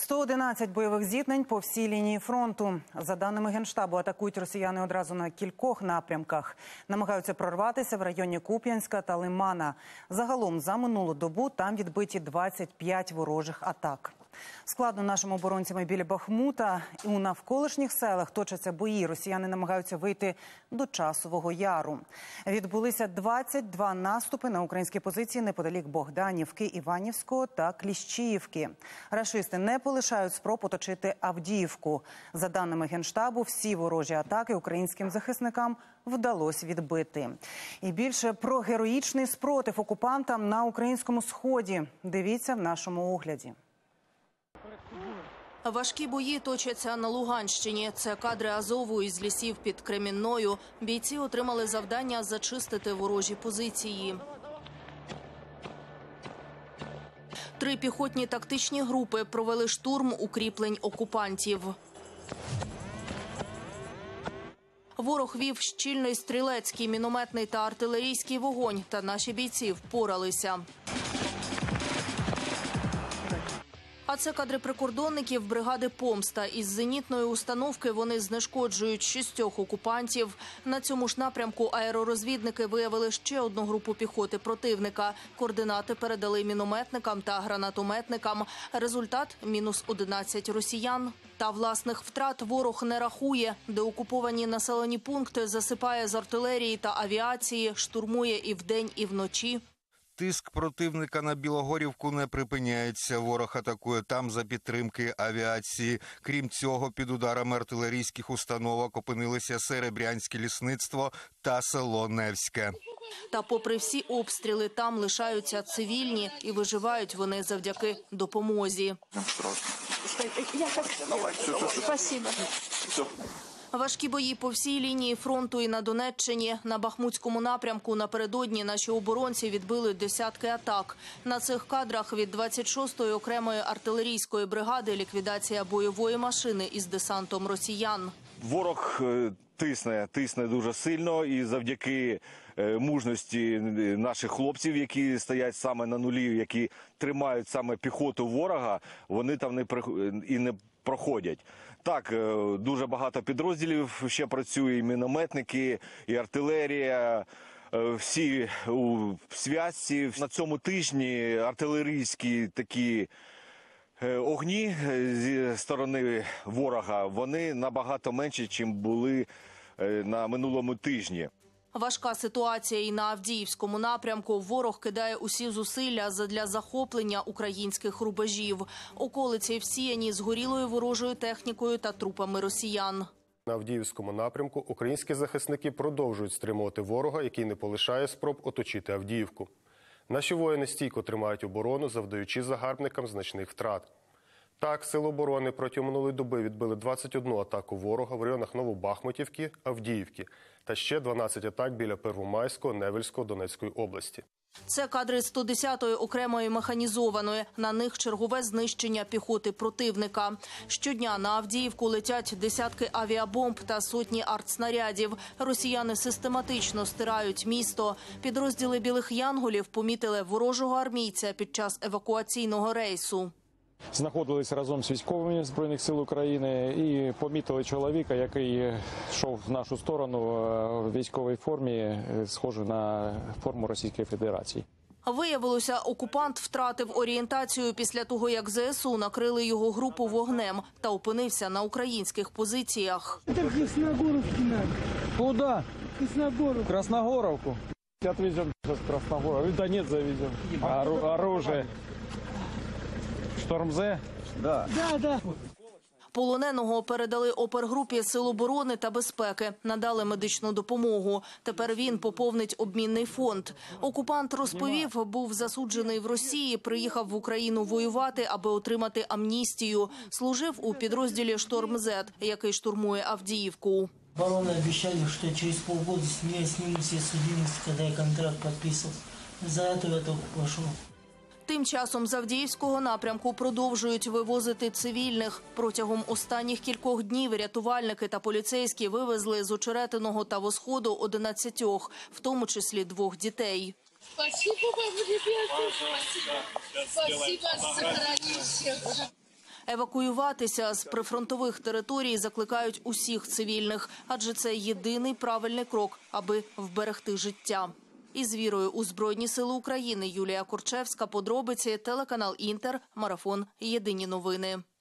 111 бойових зіткнень по всій лінії фронту. За даними Генштабу, атакують росіяни одразу на кількох напрямках. Намагаються прорватися в районі Куп'янська та Лимана. Загалом за минулу добу там відбиті 25 ворожих атак. Складно нашим оборонцям біля Бахмута. І у навколишніх селах точаться бої. Росіяни намагаються вийти до Часового Яру. Відбулися 22 наступи на українські позиції неподалік Богданівки, Іванівського та Кліщіївки. Рашисти не полишають спроб оточити Авдіївку. За даними Генштабу, всі ворожі атаки українським захисникам вдалося відбити. І більше про героїчний спротив окупантам на українському сході. Дивіться в нашому огляді. Важкі бої точаться на Луганщині. Це кадри Азову із лісів під Кремінною. Бійці отримали завдання зачистити ворожі позиції. 3 піхотні тактичні групи провели штурм укріплень окупантів. Ворог вів щільний стрілецький, мінометний та артилерійський вогонь, та наші бійці впоралися. А це кадри прикордонників бригади «Помста». Із зенітної установки вони знешкоджують 6 окупантів. На цьому ж напрямку аеророзвідники виявили ще одну групу піхоти противника. Координати передали мінометникам та гранатометникам. Результат – мінус 11 росіян. Та власних втрат ворог не рахує. Деокуповані населені пункти засипає з артилерії та авіації, штурмує і вдень, і вночі. Тиск противника на Білогорівку не припиняється. Ворог атакує там за підтримки авіації. Крім цього, під ударами артилерійських установок опинилися Серебрянське лісництво та село Невське. Та попри всі обстріли, там лишаються цивільні і виживають вони завдяки допомозі. Спасибо. Важкі бої по всій лінії фронту і на Донеччині. На Бахмутському напрямку напередодні наші оборонці відбили десятки атак. На цих кадрах від 26-ї окремої артилерійської бригади ліквідація бойової машини із десантом росіян. Ворог тисне дуже сильно, і завдяки мужності наших хлопців, які стоять саме на нулі, які тримають саме піхоту ворога, вони там не проходять. Так, дуже багато підрозділів ще працює, і мінометники, і артилерія, всі у зв'язці. На цьому тижні артилерійські такі огні зі сторони ворога, вони набагато менші, ніж були на минулому тижні. Важка ситуація і на Авдіївському напрямку. Ворог кидає усі зусилля задля захоплення українських рубежів. Околиці всіяні згорілою ворожою технікою та трупами росіян. На Авдіївському напрямку українські захисники продовжують стримувати ворога, який не полишає спроб оточити Авдіївку. Наші воїни стійко тримають оборону, завдаючи загарбникам значних втрат. Так, Сили оборони протягом минулої доби відбили 21 атаку ворога в районах Новобахмутівки, Авдіївки та ще 12 атак біля Первомайського, Невельського, Донецької області. Це кадри 110-ї окремої механізованої. На них чергове знищення піхоти противника. Щодня на Авдіївку летять десятки авіабомб та сотні артснарядів. Росіяни систематично стирають місто. Підрозділи «Білих янголів» помітили ворожого армійця під час евакуаційного рейсу. Знаходились разом з військовими Збройних сил України і помітили чоловіка, який йшов в нашу сторону в військовій формі, схожу на форму Російської Федерації. Виявилося, окупант втратив орієнтацію після того, як ЗСУ накрили його групу вогнем та опинився на українських позиціях. Куда? В Красногоровку. Отвезем в Красногоровку. В Донецк завезем. Оружие. Штормзе? Да. Полоненого передали опергрупі Сил оборони та безпеки, надали медичну допомогу. Тепер він поповнить обмінний фонд. Окупант розповів, був засуджений в Росії, приїхав в Україну воювати, аби отримати амністію. Служив у підрозділі «Шторм-Зет», який штурмує Авдіївку. Бароны обещали, что через полгода я сниму все судимости, когда я контракт подписывал. За это я только пошел. Тим часом з Авдіївського напрямку продовжують вивозити цивільних. Протягом останніх кількох днів рятувальники та поліцейські вивезли з Очеретиного та Восходу 11, в тому числі 2 дітей. Спасибо вам, ребята. Спасибо, сохрани всех. Евакуюватися з прифронтових територій закликають усіх цивільних, адже це єдиний правильний крок, аби вберегти життя. Із вірою у Збройні сили України Юлія Корчевська, подробиці, телеканал Інтер, марафон «Єдині новини».